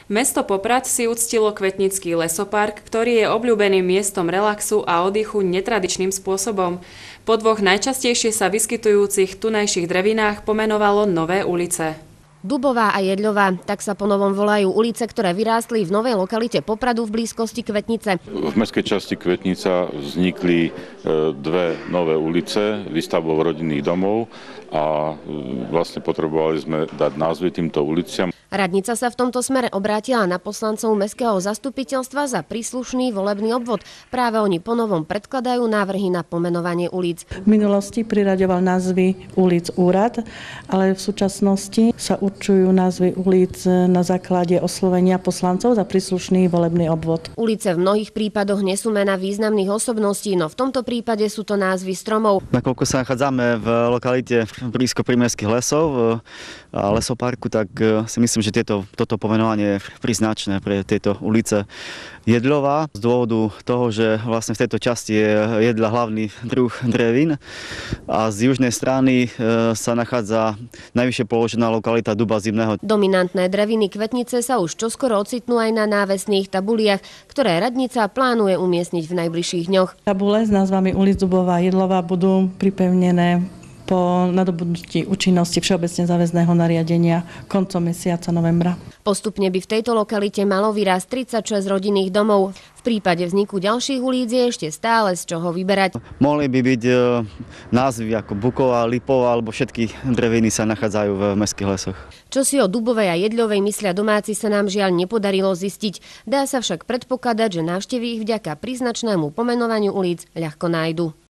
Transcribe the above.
Mesto Poprad si uctilo Kvetnický lesopark, ktorý je obľúbeným miestom relaxu a oddychu netradičným spôsobom. Po dvoch najčastejšie sa vyskytujúcich tunajších drevinách pomenovalo nové ulice. Dubová a Jedľová, tak sa ponovom volajú ulice, ktoré vyrástli v novej lokalite Popradu v blízkosti Kvetnice. V mestskej časti Kvetnica vznikli dve nové ulice výstavbou rodinných domov a vlastne potrebovali sme dať názvy týmto uliciam. Radnica sa v tomto smere obrátila na poslancov mestského zastupiteľstva za príslušný volebný obvod. Práve oni ponovom predkladajú návrhy na pomenovanie ulic. V minulosti priraďoval názvy ulic úrad, ale v súčasnosti sa určujú názvy ulic na základe oslovenia poslancov za príslušný volebný obvod. Ulice v mnohých prípadoch nesú mená významných osobností, no v tomto prípade sú to názvy stromov. Nakoľko sa nachádzame v lokalite blízko Primorských lesov a lesoparku, tak si myslím, že toto pomenovanie je príznačné pre tieto ulice. Jedľová z dôvodu toho, že vlastne v tejto časti je jedľa hlavný druh drevín a z južnej strany sa nachádza najvyššie položená lokalita duba zimného. Dominantné dreviny Kvetnice sa už čoskoro ocitnú aj na návesných tabuliach, ktoré radnica plánuje umiestniť v najbližších dňoch. Tabule s názvami ulic Dubová a Jedľová budú pripevnené po nadobudnutí účinnosti všeobecne záväzného nariadenia koncom mesiaca novembra. Postupne by v tejto lokalite malo vyrásť 36 rodinných domov. V prípade vzniku ďalších ulic je ešte stále z čoho vyberať. Mohli by byť názvy ako Buková, Lipová, alebo všetky dreviny sa nachádzajú v mestských lesoch. Čo si o Dubovej a Jedľovej myslia domáci, sa nám žiaľ nepodarilo zistiť. Dá sa však predpokladať, že návštevy ich vďaka príznačnému pomenovaniu ulic ľahko nájdu.